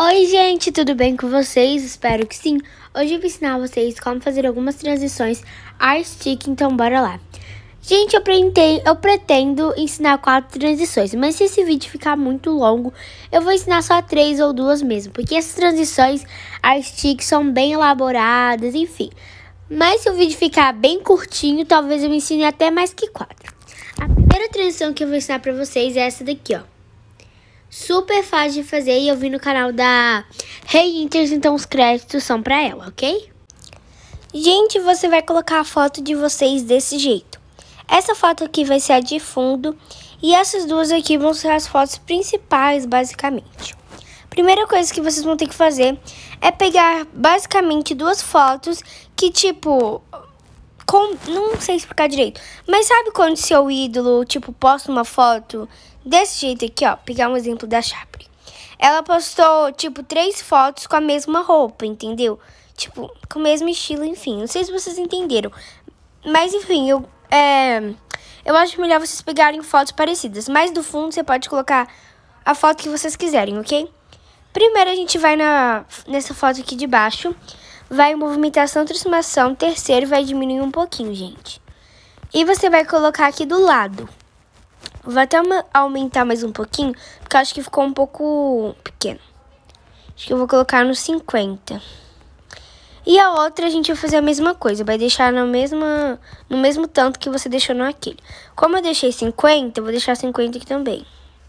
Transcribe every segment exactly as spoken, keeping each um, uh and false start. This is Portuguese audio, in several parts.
Oi gente, tudo bem com vocês? Espero que sim. Hoje eu vou ensinar vocês como fazer algumas transições artísticas, então bora lá. Gente, eu pretendo, eu pretendo ensinar quatro transições, mas se esse vídeo ficar muito longo, eu vou ensinar só três ou duas mesmo, porque essas transições artísticas são bem elaboradas, enfim. Mas se o vídeo ficar bem curtinho, talvez eu ensine até mais que quatro. A primeira transição que eu vou ensinar pra vocês é essa daqui, ó. Super fácil de fazer e eu vi no canal da Hey Inters, então os créditos são pra ela, ok? Gente, você vai colocar a foto de vocês desse jeito. Essa foto aqui vai ser a de fundo e essas duas aqui vão ser as fotos principais, basicamente. Primeira coisa que vocês vão ter que fazer é pegar basicamente duas fotos que tipo... Com, não sei explicar direito, mas sabe quando seu ídolo, tipo, posta uma foto desse jeito aqui, ó, pegar um exemplo da Chapri. Ela postou, tipo, três fotos com a mesma roupa, entendeu? Tipo, com o mesmo estilo, enfim, não sei se vocês entenderam. Mas, enfim, eu, é, eu acho melhor vocês pegarem fotos parecidas, mas do fundo você pode colocar a foto que vocês quiserem, ok? Primeiro a gente vai na, nessa foto aqui de baixo. Vai em movimentação, transformação, terceiro vai diminuir um pouquinho, gente. E você vai colocar aqui do lado. Vou até aumentar mais um pouquinho, porque eu acho que ficou um pouco pequeno. Acho que eu vou colocar no cinquenta. E a outra a gente vai fazer a mesma coisa, vai deixar no mesmo, no mesmo tanto que você deixou no aquele. Como eu deixei cinquenta, eu vou deixar cinquenta aqui também.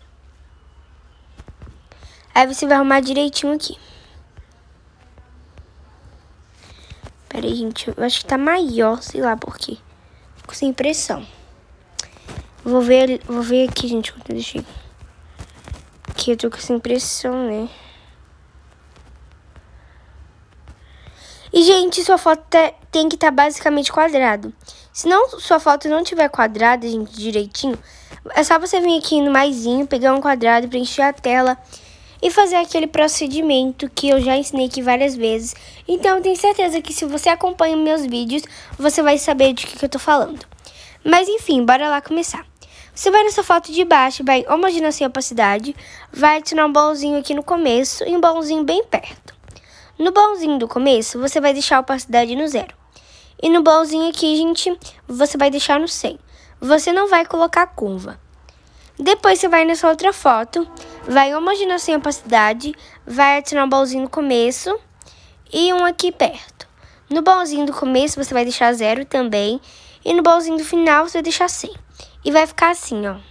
Aí você vai arrumar direitinho aqui. Pera aí, gente, eu acho que tá maior, sei lá por quê. Fico sem impressão. Vou ver, vou ver aqui, gente, quanto eu deixei. Aqui eu tô com essa impressão, né? E, gente, sua foto tem que estar tá basicamente quadrado. Se não, sua foto não tiver quadrada, gente, direitinho, é só você vir aqui no maisinho, pegar um quadrado, preencher a tela e fazer aquele procedimento que eu já ensinei aqui várias vezes. Então, eu tenho certeza que se você acompanha meus vídeos, você vai saber de que, que eu tô falando. Mas, enfim, bora lá começar. Você vai nessa foto de baixo, vai homogeneizar a opacidade, vai adicionar um bolzinho aqui no começo e um bolzinho bem perto. No bolzinho do começo, você vai deixar a opacidade no zero. E no bolzinho aqui, gente, você vai deixar no cem. Você não vai colocar curva. Depois você vai nessa outra foto, vai homogeneizar a opacidade, vai adicionar um bolzinho no começo e um aqui perto. No bolzinho do começo você vai deixar zero também e no bolzinho do final você vai deixar cem. E vai ficar assim, ó.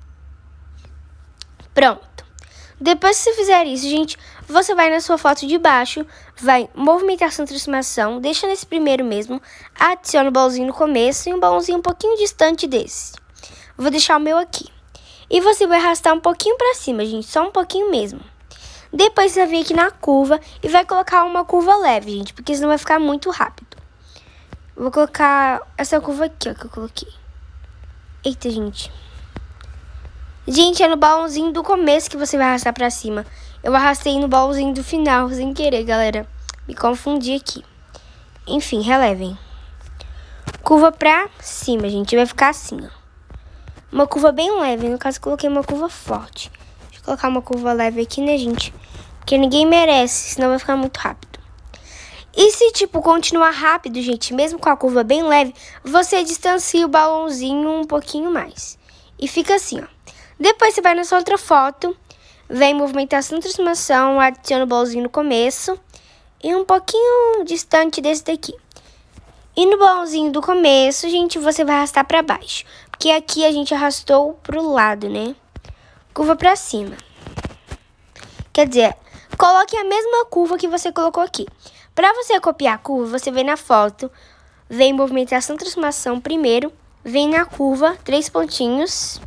Pronto. Depois que você fizer isso, gente, você vai na sua foto de baixo, vai movimentação, transformação, deixa nesse primeiro mesmo, adiciona o bolzinho no começo e um bolzinho um pouquinho distante desse. Vou deixar o meu aqui. E você vai arrastar um pouquinho pra cima, gente, só um pouquinho mesmo. Depois você vai vir aqui na curva e vai colocar uma curva leve, gente, porque senão vai ficar muito rápido. Vou colocar essa curva aqui, ó, que eu coloquei. Eita, gente. Gente, é no balãozinho do começo que você vai arrastar pra cima. Eu arrastei no balãozinho do final, sem querer, galera. Me confundi aqui. Enfim, relevem. Curva pra cima, gente, vai ficar assim, ó. Uma curva bem leve, no caso coloquei uma curva forte. Deixa eu colocar uma curva leve aqui, né, gente? Porque ninguém merece, senão vai ficar muito rápido. E se, tipo, continuar rápido, gente, mesmo com a curva bem leve, você distancia o balãozinho um pouquinho mais. E fica assim, ó. Depois você vai nessa outra foto, vem movimentação, transformação, adiciona o balãozinho no começo e um pouquinho distante desse daqui. E no balãozinho do começo, gente, você vai arrastar pra baixo. Porque aqui a gente arrastou pro lado, né? Curva pra cima. Quer dizer, coloque a mesma curva que você colocou aqui. Pra você copiar a curva, você vem na foto, vem movimentação, transformação primeiro, vem na curva, três pontinhos.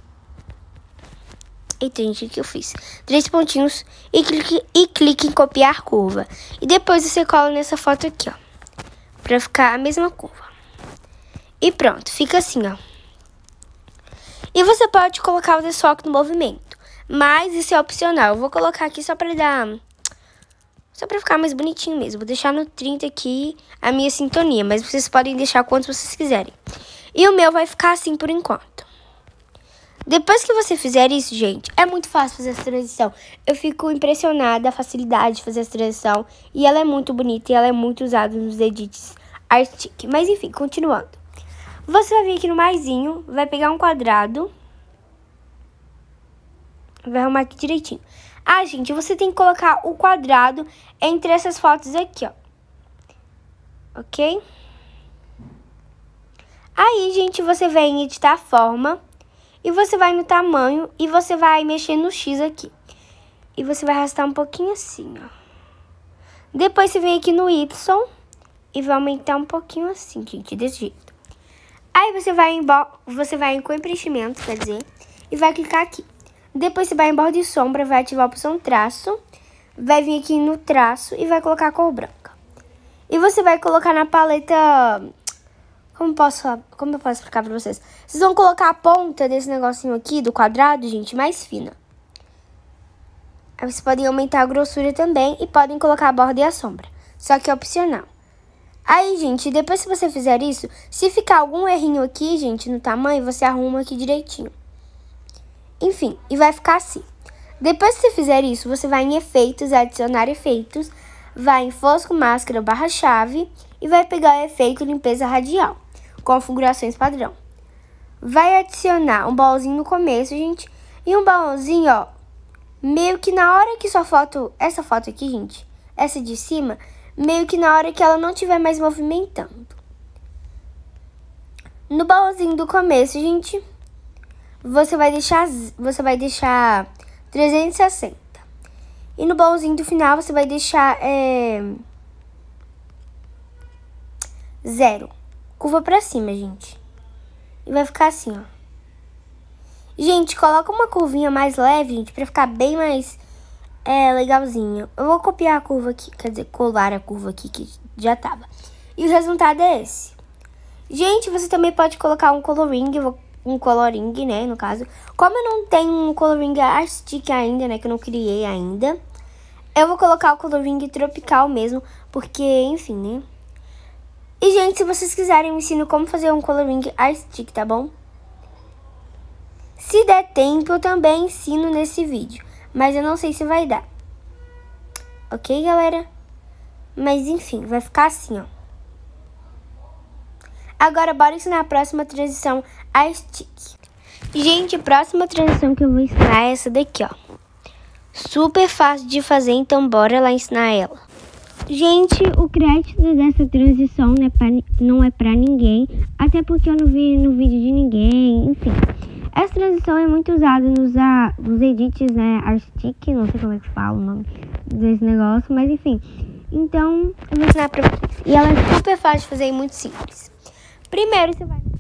Eita, gente, o que eu fiz? Três pontinhos e clique, e clique em copiar curva. E depois você cola nessa foto aqui, ó. Pra ficar a mesma curva. E pronto, fica assim, ó. E você pode colocar o desfoque no movimento. Mas isso é opcional. Eu vou colocar aqui só pra dar... Só pra ficar mais bonitinho mesmo. Vou deixar no trinta aqui a minha sintonia. Mas vocês podem deixar quantos vocês quiserem. E o meu vai ficar assim por enquanto. Depois que você fizer isso, gente, é muito fácil fazer essa transição. Eu fico impressionada a facilidade de fazer essa transição. E ela é muito bonita e ela é muito usada nos edits Artistic. Mas enfim, continuando. Você vai vir aqui no maisinho, vai pegar um quadrado. Vai arrumar aqui direitinho. Ah, gente, você tem que colocar o quadrado entre essas fotos aqui, ó. Ok? Aí, gente, você vem em editar a forma. E você vai no tamanho e você vai mexer no X aqui. E você vai arrastar um pouquinho assim, ó. Depois você vem aqui no Y e vai aumentar um pouquinho assim, gente, desse jeito. Aí você vai em, você vai em cor preenchimento, quer dizer, e vai clicar aqui. Depois você vai em borda e sombra, vai ativar a opção traço, vai vir aqui no traço e vai colocar a cor branca. E você vai colocar na paleta... Como, posso, como eu posso explicar pra vocês? Vocês vão colocar a ponta desse negocinho aqui, do quadrado, gente, mais fina. Aí vocês podem aumentar a grossura também e podem colocar a borda e a sombra. Só que é opcional. Aí, gente, depois que você fizer isso, se ficar algum errinho aqui, gente, no tamanho, você arruma aqui direitinho. Enfim, e vai ficar assim. Depois que você fizer isso, você vai em efeitos, adicionar efeitos, vai em fosco, máscara, barra chave e vai pegar o efeito limpeza radial. Configurações padrão. Vai adicionar um baúzinho no começo, gente. E um baúzinho, ó, meio que na hora que sua foto... Essa foto aqui, gente, essa de cima, meio que na hora que ela não estiver mais movimentando. No baúzinho do começo, gente, você vai deixar... Você vai deixar trezentos e sessenta. E no baúzinho do final, você vai deixar... É, zero. Curva pra cima, gente. E vai ficar assim, ó. Gente, coloca uma curvinha mais leve, gente, pra ficar bem mais é, legalzinho. Eu vou copiar a curva aqui, quer dizer, colar a curva aqui que já tava. E o resultado é esse. Gente, você também pode colocar um coloring, um coloring, né, no caso. Como eu não tenho um coloring artístico ainda, né, que eu não criei ainda, eu vou colocar o coloring tropical mesmo, porque, enfim, né. E, gente, se vocês quiserem, eu ensino como fazer um coloring artístico, tá bom? Se der tempo, eu também ensino nesse vídeo, mas eu não sei se vai dar. Ok, galera? Mas, enfim, vai ficar assim, ó. Agora, bora ensinar a próxima transição artística. Gente, a próxima transição que eu vou ensinar é essa daqui, ó. Super fácil de fazer, então bora lá ensinar ela. Gente, o crédito dessa transição não é, pra, não é pra ninguém, até porque eu não vi no vídeo de ninguém, enfim. Essa transição é muito usada nos, uh, nos edits, né, Artistic, não sei como é que fala o nome desse negócio, mas enfim. Então, eu vou ensinar pra vocês. E ela é super fácil de fazer e muito simples. Primeiro, você vai...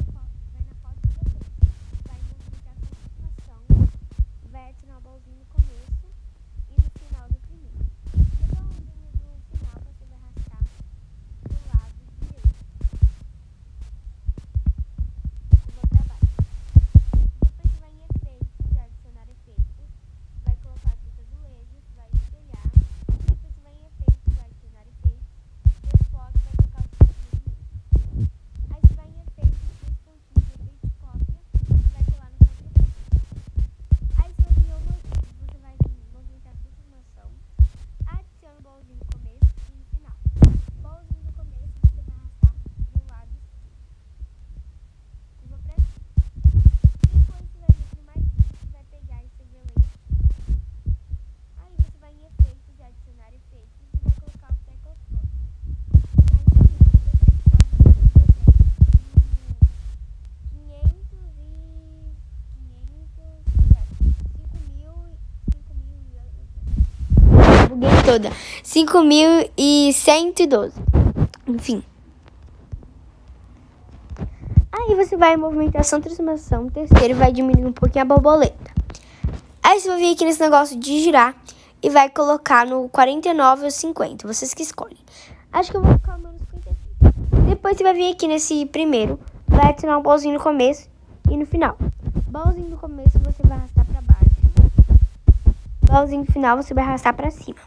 Toda cinco mil cento e doze. Enfim. Aí você vai em movimentação, transformação, terceiro, vai diminuir um pouquinho a borboleta. Aí você vai vir aqui nesse negócio de girar e vai colocar no quarenta e nove ou cinquenta, vocês que escolhem. Acho que eu vou colocar no cinquenta e seis. Depois você vai vir aqui nesse primeiro, vai adicionar um bolzinho no começo e no final. Bolzinho no começo você vai arrastar pra baixo. Bolzinho no final você vai arrastar pra cima.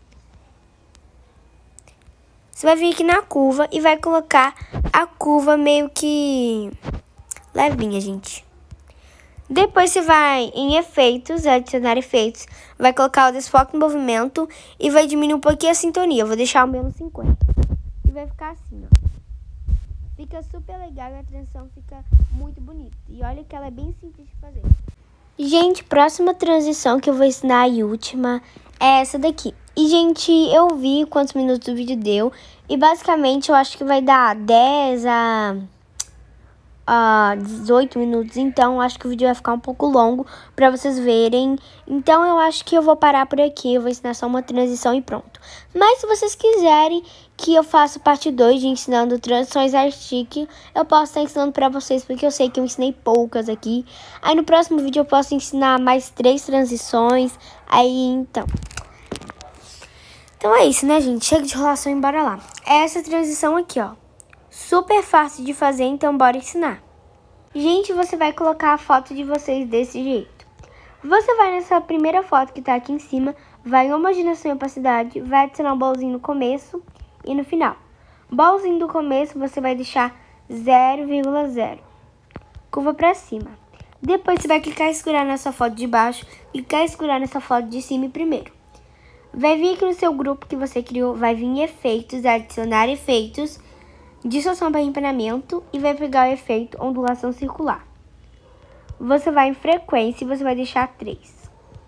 Você vai vir aqui na curva e vai colocar a curva meio que levinha, gente. Depois você vai em efeitos, adicionar efeitos, vai colocar o desfoque em movimento e vai diminuir um pouquinho a sintonia. Eu vou deixar o menos cinquenta. E vai ficar assim, ó. Fica super legal e a transição fica muito bonita. E olha que ela é bem simples de fazer. Gente, próxima transição que eu vou ensinar e última é essa daqui. E, gente, eu vi quantos minutos o vídeo deu. E, basicamente, eu acho que vai dar dez a... Uh, dezoito minutos, então acho que o vídeo vai ficar um pouco longo pra vocês verem. Então eu acho que eu vou parar por aqui. Eu vou ensinar só uma transição e pronto. Mas se vocês quiserem que eu faça parte dois de ensinando transições artísticas, eu posso estar ensinando pra vocês, porque eu sei que eu ensinei poucas aqui. Aí no próximo vídeo eu posso ensinar mais três transições. Aí então Então é isso, né, gente? Chega de enrolação e bora lá. É essa transição aqui, ó. Super fácil de fazer, então bora ensinar. Gente, você vai colocar a foto de vocês desse jeito. Você vai nessa primeira foto que tá aqui em cima, vai em homogeneização e opacidade, vai adicionar um bolzinho no começo e no final. Bolzinho do começo você vai deixar zero vírgula zero. Curva pra cima. Depois você vai clicar e segurar nessa foto de baixo, clicar e segurar nessa foto de cima primeiro. Vai vir aqui no seu grupo que você criou, vai vir em efeitos, adicionar efeitos, distorção para empenamento e vai pegar o efeito ondulação circular. Você vai em frequência e você vai deixar três.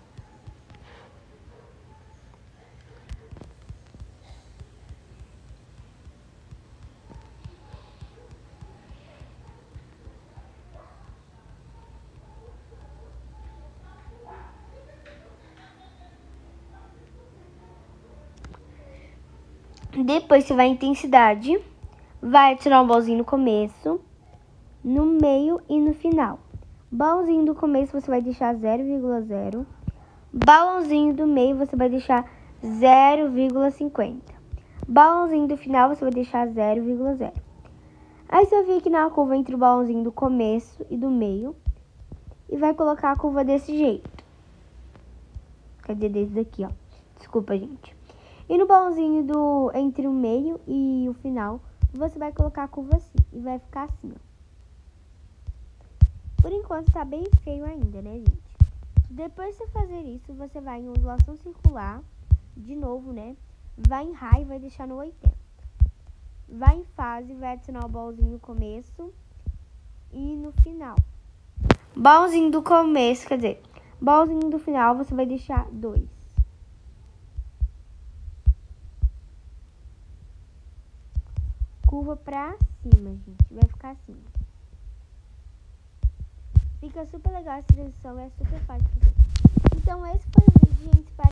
Depois você vai em intensidade. Vai adicionar um bolzinho no começo, no meio e no final. Balãozinho do começo você vai deixar zero vírgula zero. Balãozinho do meio você vai deixar zero vírgula cinquenta. Balãozinho do final você vai deixar zero vírgula zero. Aí você vai vir aqui na curva entre o balãozinho do começo e do meio. E vai colocar a curva desse jeito. Cadê desse daqui, ó? Desculpa, gente. E no balãozinho do, entre o meio e o final, você vai colocar a curva assim, e vai ficar assim, ó. Por enquanto tá bem feio ainda, né, gente? Depois de você fazer isso, você vai em ondulação circular, de novo, né? Vai em raio e vai deixar no oitenta. Vai em fase, vai adicionar o bolzinho no começo e no final. Bolzinho do começo, quer dizer, bolzinho do final, você vai deixar dois. Curva pra cima, gente. Vai ficar assim. Fica super legal essa transição, é super fácil de fazer. Então esse foi o vídeo, gente.